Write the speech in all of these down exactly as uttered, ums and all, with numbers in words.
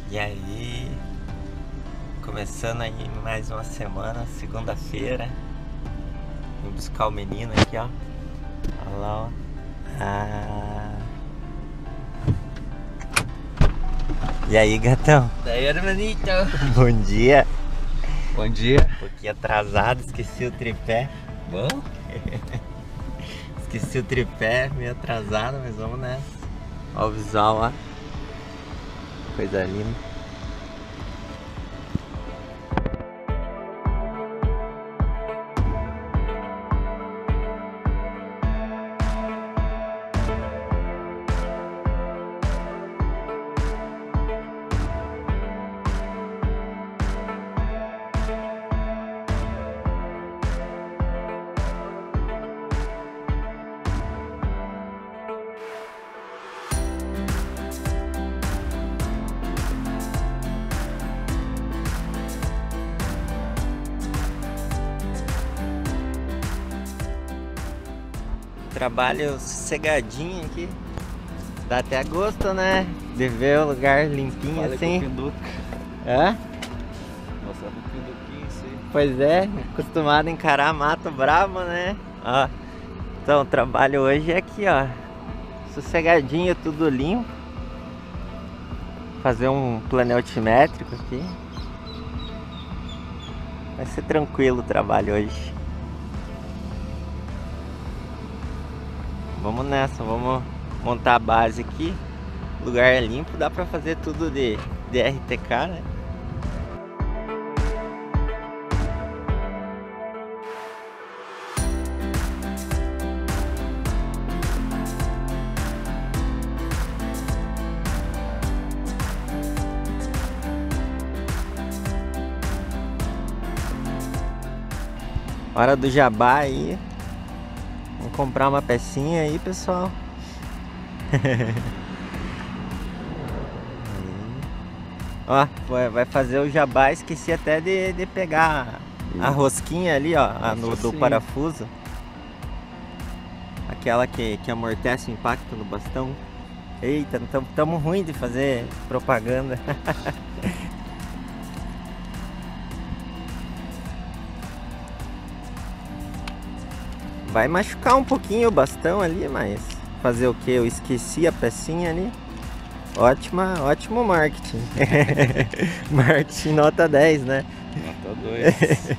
E aí, começando aí mais uma semana, segunda-feira. Vim buscar o menino aqui, ó. Olha lá, ó. Ah. E aí, gatão? Daí, hermanito. Bom dia. Bom dia. Um pouquinho atrasado, esqueci o tripé. Bom? Esqueci o tripé, meio atrasado, mas vamos nessa. Ó o visual, ó. Coisa linda. Trabalho sossegadinho aqui. Dá até gosto, né? De ver o lugar limpinho. Fala assim. Com o Pinduca. Hã? Mostrando o Pinduquinho, isso aí. Pois é, acostumado a encarar mato bravo, né? Ó. Então, o trabalho hoje é aqui, ó. Sossegadinho, tudo limpo. Fazer um plano altimétrico aqui. Vai ser tranquilo o trabalho hoje. Vamos nessa, vamos montar a base aqui. O lugar é limpo, dá pra fazer tudo de, de R T K, né? Hora do jabá aí. Vamos comprar uma pecinha aí, pessoal. Ó, vai fazer o jabá. Esqueci até de, de pegar a rosquinha ali, ó, a no, do parafuso. Aquela que, que amortece o impacto no bastão. Eita, não estamos ruim de fazer propaganda. Vai machucar um pouquinho o bastão ali, mas fazer o que? Eu esqueci a pecinha ali. Ótima, ótimo marketing. Marketing nota dez, né? Nota dois.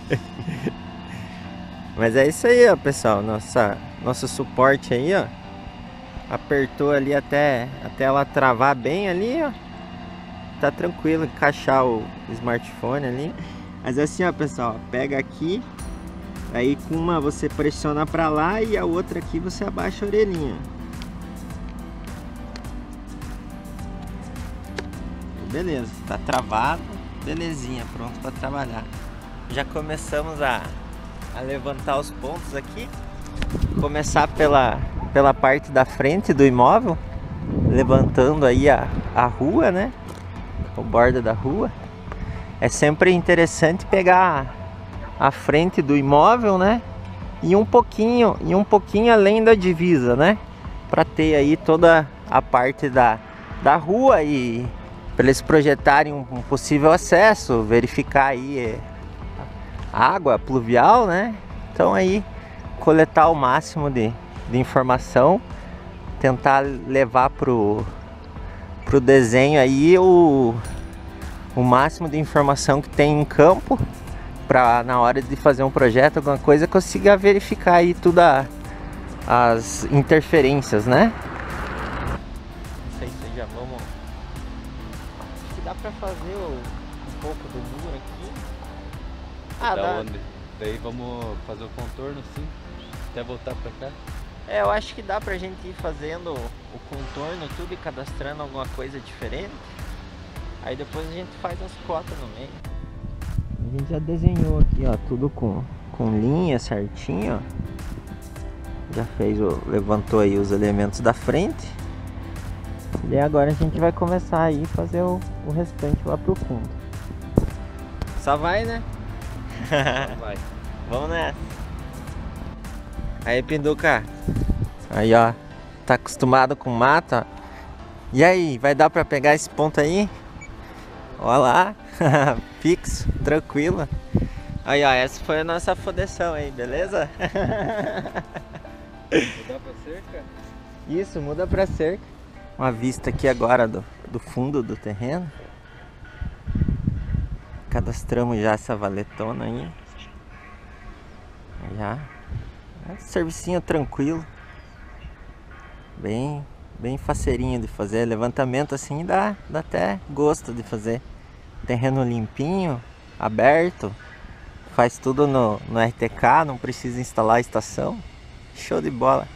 Mas é isso aí, ó, pessoal. Nossa, nosso suporte aí, ó. Apertou ali até, até ela travar bem ali, ó. Tá tranquilo, encaixar o smartphone ali. Mas assim, ó, pessoal, pega aqui. Aí com uma você pressiona pra lá e a outra aqui você abaixa a orelhinha. Beleza, tá travado, belezinha, pronto pra trabalhar. Já começamos a, a levantar os pontos aqui. Começar pela, pela parte da frente do imóvel, levantando aí a, a rua, né? O borda da rua. É sempre interessante pegar a frente do imóvel, né? E um pouquinho, e um pouquinho além da divisa, né? Para ter aí toda a parte da, da rua e para eles projetarem um, um possível acesso, verificar aí é, água pluvial, né? Então aí coletar o máximo de, de informação, tentar levar pro pro desenho aí o o máximo de informação que tem em campo, para na hora de fazer um projeto, alguma coisa, consiga verificar aí todas as interferências, né? Não sei se já vamos... Acho que dá pra fazer um pouco do muro aqui. Ah, da dá. onde? Daí vamos fazer o contorno assim, até voltar pra cá. É, eu acho que dá pra gente ir fazendo o contorno tudo e cadastrando alguma coisa diferente. Aí depois a gente faz as cotas no meio. A gente já desenhou aqui, ó, tudo com, com linha certinho, ó. Já fez o... levantou aí os elementos da frente. E agora a gente vai começar aí a fazer o, o restante lá pro fundo. Só vai, né? Vai. Vamos nessa. Aí, Pinduca. Aí, ó. Tá acostumado com mato, ó. E aí, vai dar pra pegar esse ponto aí? Olha lá, fixo, tranquilo. Aí ó, essa foi a nossa fodeção aí, beleza? Mudar pra cerca? Isso, muda pra cerca. Uma vista aqui agora do, do fundo do terreno. Cadastramos já essa valetona aí. Já. É, servicinho tranquilo. Bem, bem faceirinho de fazer. Levantamento assim dá, dá até gosto de fazer. Terreno limpinho, aberto. Faz tudo no, no R T K, não precisa instalar a estação. Show de bola.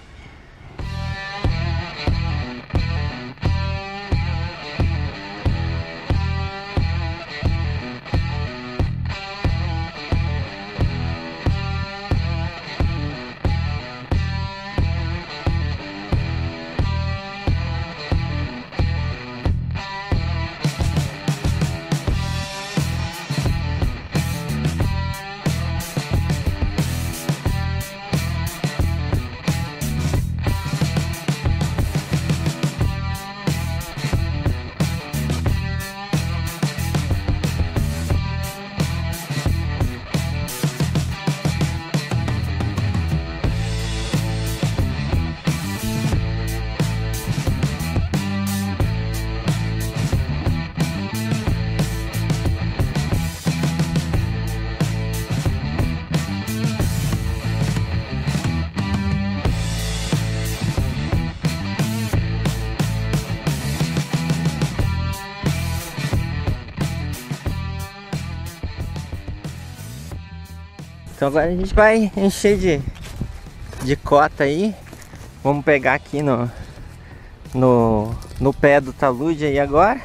Então agora a gente vai encher de, de cota aí. Vamos pegar aqui no, no, no pé do talude aí agora.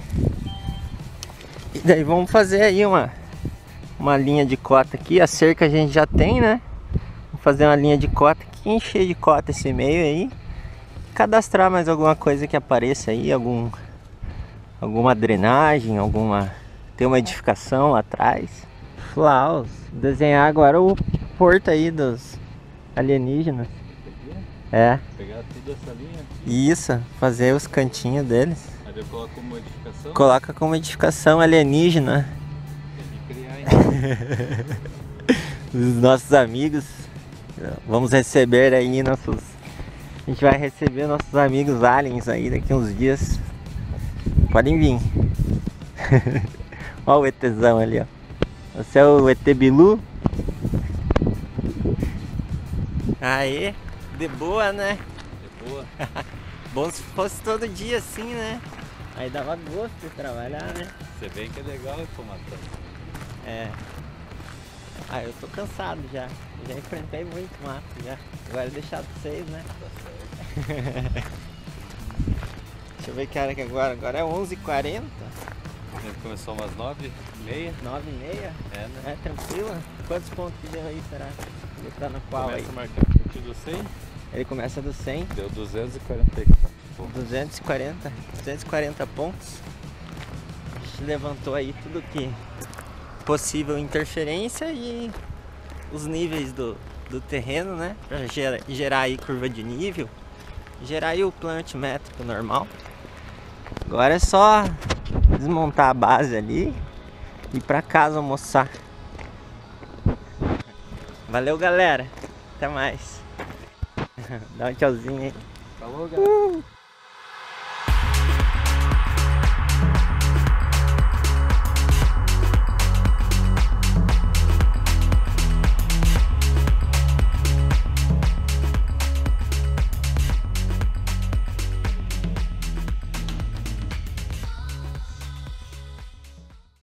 E daí vamos fazer aí uma, uma linha de cota aqui. A cerca a gente já tem, né? Vamos fazer uma linha de cota aqui, encher de cota esse meio aí. Cadastrar mais alguma coisa que apareça aí, algum, alguma drenagem, alguma... Tem uma edificação lá atrás. Flaus, desenhar agora o porto aí dos alienígenas. É. Pegar toda essa linha. Isso, fazer os cantinhos deles. Aí eu coloco como edificação. Coloca como edificação alienígena. Tem que criar ainda. Os nossos amigos. Vamos receber aí nossos... A gente vai receber nossos amigos aliens aí daqui uns dias. Podem vir. Olha o ETzão ali, ó. Você é o E T Bilu? Aê, de boa, né? De boa. Bom se fosse todo dia assim, né? Aí dava gosto de trabalhar, né? Você vê que é legal ir matando. É. Ah, eu tô cansado já. Já enfrentei muito mato já. Agora é deixar pra vocês, né? Tá certo. Deixa eu ver que hora que agora. Agora é onze e quarenta. A gente começou umas nove e meia. nove e meia? É, né? É, tranquilo. Quantos pontos que deu aí, será? Ele tá no qual aí? Começa marcando a partir do cem. Ele começa do cem. Deu duzentos e quarenta e quatro pontos. duzentos e quarenta. duzentos e quarenta pontos. A gente levantou aí tudo que possível interferência e os níveis do, do terreno, né? Pra gerar, gerar aí curva de nível. Gerar aí o plano altimétrico normal. Agora é só desmontar a base ali e ir pra casa almoçar. Valeu, galera. Até mais. Dá um tchauzinho aí. Falou, galera. Uh!